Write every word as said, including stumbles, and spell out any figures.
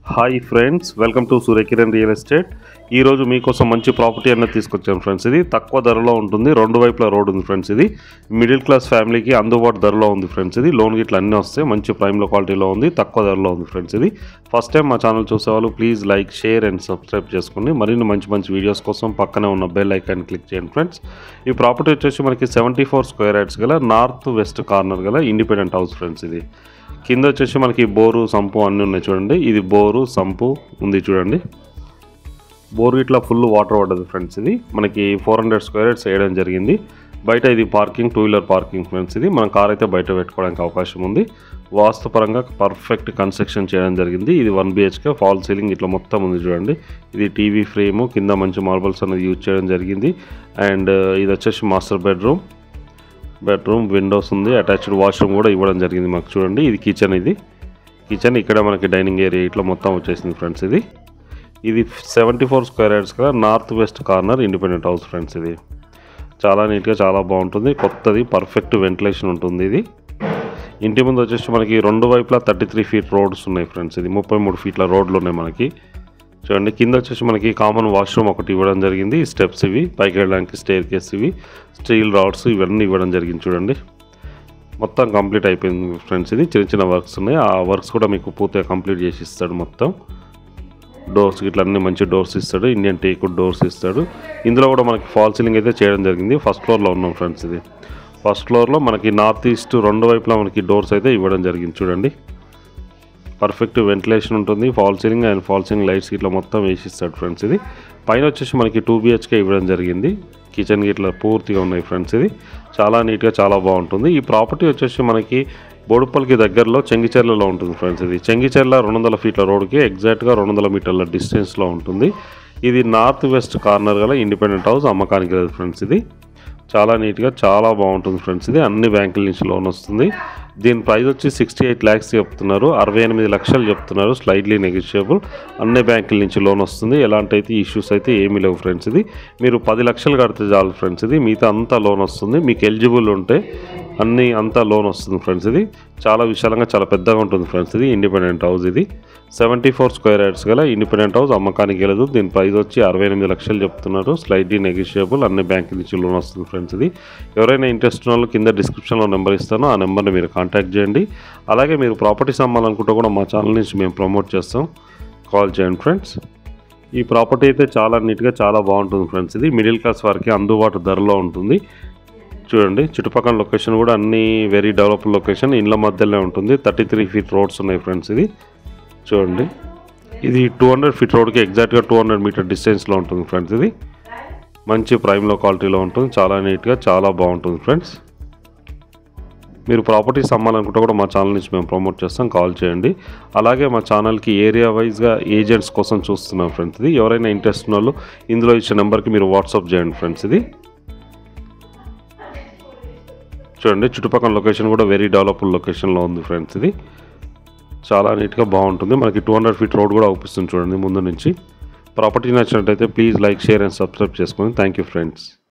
Hi friends, welcome to Suryakiran real estate. ఈరోజు మీకోసం మంచి ప్రాపర్టీ అనేది తీసుకొచ్చాను ఫ్రెండ్స్. ఇది తక్కువ ధరలో ఉంటుంది, రెండు వైపులా రోడ్ ఉంది ఫ్రెండ్స్. ఇది మిడిల్ క్లాస్ ఫ్యామిలీకి అందుబాటు ధరలో ఉంది ఫ్రెండ్స్. ఇది లోన్ గిట్ల అన్నీ వస్తాయి, మంచి ప్రైమ్లో క్వాలిటీలో ఉంది, తక్కువ ధరలో ఉంది ఫ్రెండ్స్. ఇది ఫస్ట్ టైం మా ఛానల్ చూసేవాళ్ళు please like, share and subscribe చేసుకోండి. మరిన్ని మంచి మంచి వీడియోస్ కోసం పక్కనే ఉన్న బెల్ ఐకాన్ క్లిక్ చేయండి ఫ్రెండ్స్. ఈ ప్రాపర్టీ వచ్చేసి మనకి సెవెంటీ ఫోర్ స్క్వేర్ యార్డ్స్ గల నార్త్ వెస్ట్ కార్నర్ గల ఇండిపెండెంట్ హౌస్ ఫ్రెండ్స్. ఇది కింద వచ్చేసి మనకి బోరు, సంపు అన్నీ ఉన్నాయి చూడండి. ఇది బోరు, సంపు ఉంది చూడండి. బోరు ఇట్లా ఫుల్ వాటర్ పడ్డది ఫ్రెండ్స్. ఇది మనకి ఫోర్ హండ్రెడ్ స్క్వేర్ యార్డ్స్ వేయడం జరిగింది. బయట ఇది parking, two wheeler parking friends. ఇది మన కార్ అయితే బయట పెట్టుకోవడానికి అవకాశం ఉంది. వాస్తుపరంగా పర్ఫెక్ట్ కన్స్ట్రక్షన్ చేయడం జరిగింది. ఇది వన్ బిహెచ్కే, ఫాల్ సీలింగ్ ఇట్లా మొత్తం ఉంది చూడండి. ఇది టీవీ ఫ్రేము, కింద మంచి మార్బల్స్ అనేది యూజ్ చేయడం జరిగింది. అండ్ ఇది వచ్చేసి మాస్టర్ బెడ్రూమ్. బెడ్రూమ్ విండోస్ ఉంది, అటాచ్డ్ వాష్రూమ్ కూడా ఇవ్వడం జరిగింది మాకు చూడండి. ఇది కిచెన్. ఇది కిచెన్ ఇక్కడ మనకి డైనింగ్ ఏరియా ఇట్లా మొత్తం వచ్చేసింది ఫ్రెండ్స్. ఇది ఇది సెవెంటీ ఫోర్ స్క్వేర్ యార్డ్స్ కదా, north west corner independent house friends. ఇది చాలా నీట్గా, చాలా బాగుంటుంది, కొత్తది, పర్ఫెక్ట్ వెంటిలేషన్ ఉంటుంది. ఇది ఇంటి ముందు వచ్చేసి మనకి రెండు వైపులా థర్టీ త్రీ ఫీట్ రోడ్స్ ఉన్నాయి ఫ్రెండ్స్. ఇది ముప్పై మూడు ఫీట్ల రోడ్లు ఉన్నాయి మనకి చూడండి. కింద వచ్చేసి మనకి కామన్ వాష్రూమ్ ఒకటి ఇవ్వడం జరిగింది. స్టెప్స్ ఇవి, పైకి వెళ్ళడానికి స్టేర్ కేస్, ఇవి స్టీల్ రాడ్స్ ఇవన్నీ ఇవ్వడం జరిగింది చూడండి. మొత్తం కంప్లీట్ అయిపోయింది ఫ్రెండ్స్. ఇది చిన్న చిన్న వర్క్స్ ఉన్నాయి, ఆ వర్క్స్ కూడా మీకు పూర్తిగా కంప్లీట్ చేసి ఇస్తాడు. మొత్తం డోర్స్ ఇట్లా అన్ని మంచి డోర్స్ ఇస్తాడు, ఇండియన్ టేక్వుడ్ డోర్స్ ఇస్తాడు. ఇందులో కూడా మనకి ఫాల్ సీలింగ్ అయితే చేయడం జరిగింది. ఫస్ట్ ఫ్లోర్లో ఉన్నాం ఫ్రెండ్స్. ఇది ఫస్ట్ ఫ్లోర్లో మనకి నార్త్ ఈస్ట్ రెండు వైపులా మనకి డోర్స్ అయితే ఇవ్వడం జరిగింది చూడండి. పర్ఫెక్ట్ వెంటిలేషన్ ఉంటుంది, fall ceiling and fall ceiling lights ఇట్లా మొత్తం వేసిస్తాడు ఫ్రెండ్స్. ఇది పైన వచ్చేసి మనకి టూ బిహెచ్కే ఇవ్వడం జరిగింది. కిచెన్ ఇట్లా పూర్తిగా ఉన్నాయి ఫ్రెండ్స్. ఇది చాలా నీట్గా, చాలా బాగుంటుంది. ఈ ప్రాపర్టీ వచ్చేసి మనకి బోడుప్పల్కి దగ్గరలో చెంగిచెర్లలో ఉంటుంది ఫ్రెండ్స్. ఇది చెంగిచెర్ల రెండు వందల ఫీట్ల రోడ్కి ఎగ్జాక్ట్గా రెండు వందల మీటర్ల డిస్టెన్స్లో ఉంటుంది. ఇది నార్త్ వెస్ట్ కార్నర్ గల ఇండిపెండెంట్ హౌస్, అమ్మకానికి లేదు ఫ్రెండ్స్. ఇది చాలా నీట్గా, చాలా బాగుంటుంది ఫ్రెండ్స్. ఇది అన్ని బ్యాంకుల నుంచి లోన్ వస్తుంది. దీని ప్రైస్ వచ్చి సిక్స్టీ ఎయిట్ ల్యాక్స్ చెప్తున్నారు, అరవై ఎనిమిది లక్షలు చెప్తున్నారు, స్లైడ్లీ నెగోషియబుల్. అన్ని బ్యాంకుల నుంచి లోన్ వస్తుంది, ఎలాంటి అయితే ఇష్యూస్ అయితే ఏమీ లేవు ఫ్రెండ్స్. ఇది మీరు పది లక్షలు కడితే చాలు ఫ్రెండ్స్. ఇది మిగతా అంతా లోన్ వస్తుంది, మీకు ఎలిజిబుల్ ఉంటే అన్నీ అంతా లోన్ వస్తుంది ఫ్రెండ్స్. ఇది చాలా విశాలంగా, చాలా పెద్దగా ఉంటుంది ఫ్రెండ్స్. ఇది ఇండిపెండెంట్ హౌస్. ఇది సెవెంటీ ఫోర్ స్క్వేర్ యార్డ్స్ గల ఇండిపెండెంట్ హౌస్, అమ్మకానికి వెళ్ళదు. దీని ప్రైస్ వచ్చి అరవై ఎనిమిది లక్షలు చెప్తున్నారు, స్లైడ్లీ నెగోషియబుల్, అన్ని బ్యాంకుల నుంచి లోన్ వస్తుంది ఫ్రెండ్స్. ఇది ఎవరైనా ఇంట్రెస్ట్ ఉన్న వాళ్ళు కింద డిస్క్రిప్షన్లో నెంబర్ ఇస్తాను, ఆ నెంబర్ని మీరు కాంటాక్ట్ చేయండి. అలాగే మీరు ప్రాపర్టీస్ అమ్మాలనుకుంటే కూడా మా ఛానల్ నుంచి మేము ప్రమోట్ చేస్తాం, కాల్ చేయండి ఫ్రెండ్స్. ఈ ప్రాపర్టీ అయితే చాలా నీట్గా, చాలా బాగుంటుంది ఫ్రెండ్స్. ఇది మిడిల్ క్లాస్ వారికి అందుబాటు ధరలో ఉంటుంది చూడండి. చుట్టుపక్కల లొకేషన్ కూడా అన్నీ వెరీ డెవలప్డ్ లొకేషన్, ఇండ్ల మధ్యలో ఉంటుంది. థర్టీ త్రీ ఫీట్ రోడ్స్ ఉన్నాయి ఫ్రెండ్స్. ఇది చూడండి. ఇది టూ హండ్రెడ్ ఫీట్ రోడ్కి ఎగ్జాక్ట్గా టూ హండ్రెడ్ మీటర్ డిస్టెన్స్లో ఉంటుంది ఫ్రెండ్స్. ఇది మంచి ప్రైమ్లో క్వాలిటీలో ఉంటుంది, చాలా నీట్గా, చాలా బాగుంటుంది ఫ్రెండ్స్. మీరు ప్రాపర్టీస్ అమ్మాలనుకుంటే కూడా మా ఛానల్ నుంచి మేము ప్రమోట్ చేస్తాం, కాల్ చేయండి. అలాగే మా ఛానల్కి ఏరియా వైజ్గా ఏజెంట్స్ కోసం చూస్తున్నాం ఫ్రెండ్స్. ఇది ఎవరైనా ఇంట్రెస్ట్ ఉన్న వాళ్ళు ఇందులో ఇచ్చే నెంబర్కి మీరు వాట్సాప్ చేయండి ఫ్రెండ్స్. ఇది చూడండి, చుట్టుపక్కల లొకేషన్ కూడా వెరీ డెవలప్డ్ లొకేషన్లో ఉంది ఫ్రెండ్స్. ఇది చాలా నీట్గా బాగుంటుంది. మనకి టూ హండ్రెడ్ ఫీట్ రోడ్ కూడా అవుపిస్తుంది చూడండి ముందు నుంచి. ప్రాపర్టీ నచ్చినట్టయితే please like, share and subscribe చేసుకోండి. Thank you friends.